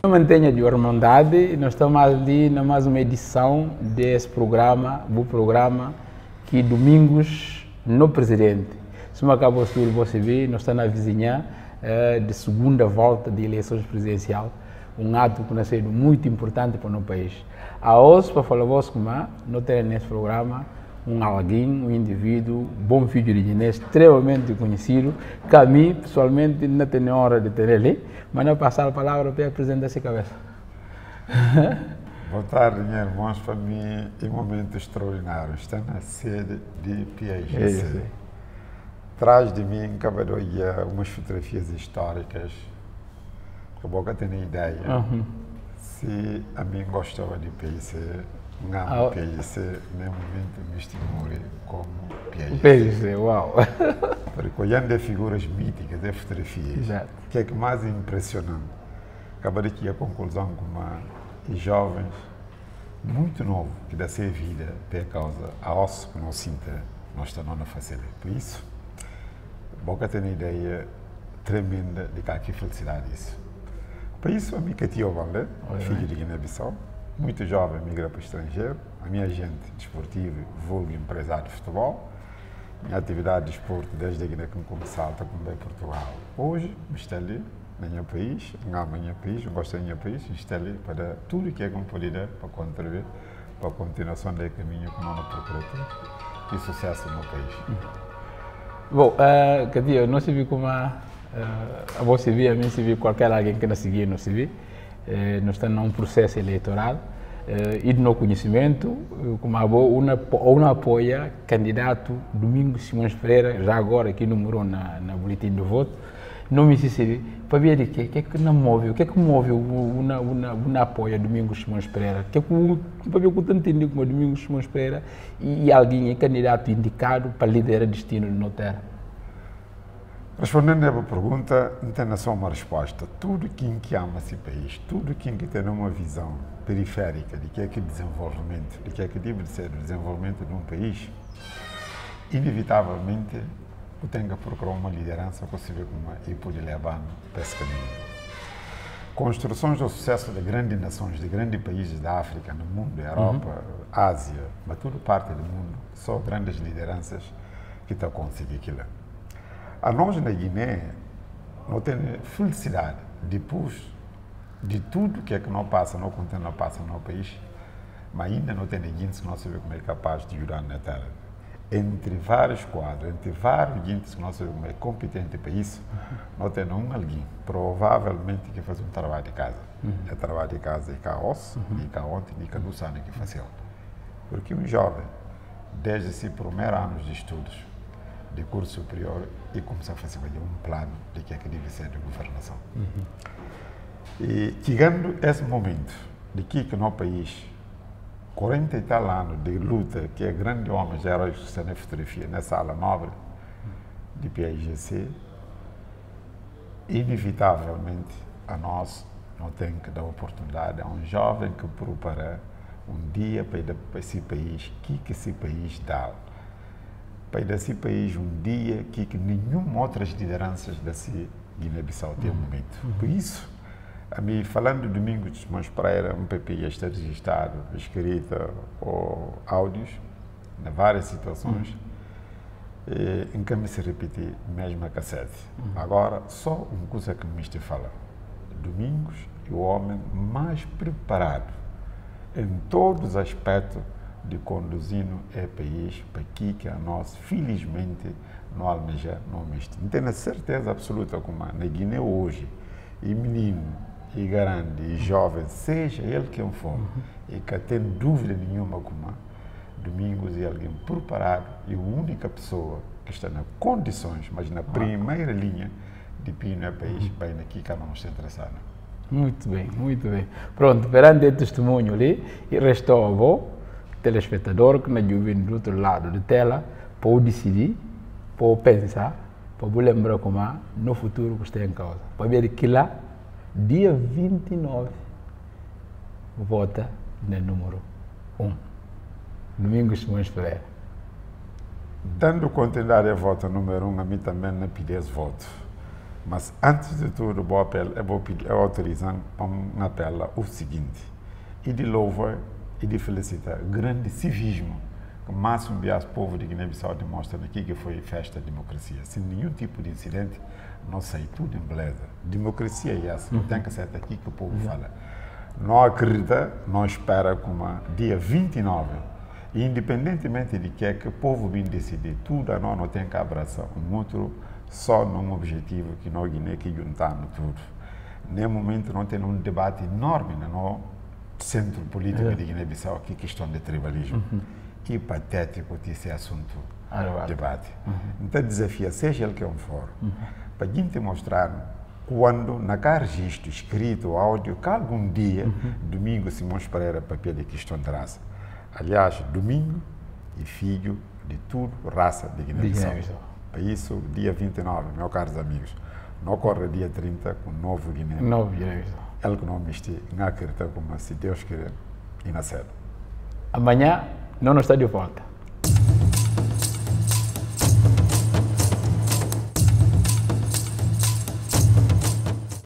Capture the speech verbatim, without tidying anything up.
Mantenha de irmandade e nós estamos ali na mais uma edição desse programa, o programa que domingos no Presidente. Se me acabou tudo, você vê, nós estamos na vizinha eh, de segunda volta de eleições presidenciais, um ato que está sendo muito importante para o nosso país. A hoje, para falar vos como nós temos nesse programa um alguém, um indivíduo, bom filho de Guiné, extremamente conhecido, que a mim, pessoalmente, não tenho hora de ter ele, mas não passar a palavra para apresentar essa cabeça. Boa tarde, meus irmãos, para mim é um momento extraordinário. Está na sede de P I G C. É Atrás de mim, acabei de umas fotografias históricas, que a boca tem ideia. Uhum. Se a mim gostava de P I C, não, ah, P I C, nem momento me estimule como P I G C. P I G C, uau! Porque olhando as figuras míticas, as fotografias, o que é que mais impressionante? Acabei aqui a conclusão com uma jovens muito novo que dá ser vida por causa a osso que não sinta, nós estamos na fazer. Por isso, boca tem uma ideia tremenda de que há aqui felicidade isso. Por isso, a minha tia Valde, filho de Guiné-Bissau, muito jovem, migra para o estrangeiro, a minha agente desportiva, vulgo empresário de futebol, minha atividade de desporto desde a Guiné que me começou está com bem Portugal. Hoje, me estou ali, no meu país, no meu país, eu gosto do meu país, estou ali para tudo que é que me pode dar para contribuir para a continuação do caminho que não procura e sucesso no meu país. Bom, uh, quer dizer, não se viu como a, uh, a você viu, a mim se viu qualquer alguém que não seguia, não se viu. Uh, nós estamos num processo eleitoral uh, e de no conhecimento, uh, como a boa, uma, uma apoia candidato Domingos Simões Pereira, já agora aqui número um na, na boletim do voto, não me disse para ver o que é que não move, o que é que move uma uma uma apoia Domingos Simões Pereira, que é que para ver o que eu entendi como Domingos Simões Pereira e, e alguém é candidato indicado para liderar o destino do Notera. Respondendo a pergunta, não tem só uma resposta. Tudo quem que ama esse país, tudo quem que tem uma visão periférica de que é que desenvolvimento, de que é que deve ser o desenvolvimento de um país, inevitavelmente eu tenho que procurar uma liderança que você vê como e pode levar para esse caminho. Construções do sucesso de grandes nações, de grandes países da África, no mundo, Europa, uhum. Ásia, mas tudo parte do mundo, só grandes lideranças que estão conseguindo aquilo. A nós na Guiné, não temos felicidade depois de tudo que é que não passa, não contém, não passa no país, mas ainda não tem ninguém que não sabe como é capaz de ajudar na terra. Entre vários quadros, entre vários gente que nós somos competentes para isso, uhum. nós temos um alguém, provavelmente, que faz um trabalho de casa. Uhum. É trabalho de casa e cá osso, uhum. e cá ontem, e cá do ano que faz. Porque um jovem, desde esse primeiro ano de estudos, de curso superior, e começa a fazer um plano de que é que deve ser de governação. Uhum. E chegando esse momento, de que que no país, quarenta e tal anos de luta, que é grande homem, já era isso na fotografia, na sala nobre de P I G C, inevitavelmente a nós não tem que dar oportunidade a um jovem que prepara um dia para ir para esse país, que que esse país dá. Para ir desse país um dia que, que nenhuma outras lideranças desse Guiné-Bissau tem um momento. Por isso, a mim, falando de Domingos de Simões Pereira, um P P I está registrado, escrita ou áudios, em várias situações, uhum. e, em que me se repetir mesmo a cassete. Uhum. Agora, só uma coisa que me te fala. Domingos é o homem mais preparado em todos os aspectos de conduzindo o país para aqui que a nós, felizmente, não almeja, não miste. Não tenho certeza absoluta como na Guiné hoje, e menino, e grande, e jovem, seja ele quem for, uhum. e que tem dúvida nenhuma como Domingos é alguém preparado e a única pessoa que está nas condições, mas na primeira ah. linha de pino é país, uhum. bem aqui que não está interessado. Muito bem, muito bem. Pronto, perante o testemunho ali, e restou a avó, telespectador que não vindo do outro lado da tela, para decidir, para pensar, para lembrar como no futuro que está em causa. Para ver que lá, dia vinte e nove, vota no número um. Domingos Simões Pereira. Dando continuidade a voto número um, a mim também não pedi esse voto. Mas antes de tudo, vou apel, eu vou pedir, eu autorizar um apelo o seguinte, e de louvar e de felicitar o grande civismo que o máximo do povo de Guiné-Bissau demonstra aqui, que foi festa da democracia. Sem nenhum tipo de incidente, nós saímos tudo em beleza. Democracia é essa, uhum. Tem que ser aqui que o povo uhum. fala. Não acredita, não espera como dia vinte e nove, e independentemente de que é que o povo vem decidir, tudo a nós não tem que abraçar um outro, só num objetivo que nós Guiné que juntamos tudo. Nesse momento não tem um debate enorme no centro político é. de Guiné-Bissau, que é questão de tribalismo. Uhum. E patético esse assunto, ah, debate. Uhum. Então desafia, seja ele que for, uhum. para a gente mostrar quando na registro, escrito, áudio, que algum dia, uhum. domingo, Simões Pereira, papel de questão de raça. Aliás, domingo e filho de tudo, raça de Guiné-Bissau. Para isso, dia vinte e nove, meus caros amigos, não ocorre dia trinta com novo Guiné. Novo Guiné-Bissau. Ele que não me estiver, não acredita como se Deus querer, e na cedo. Amanhã, não está de volta.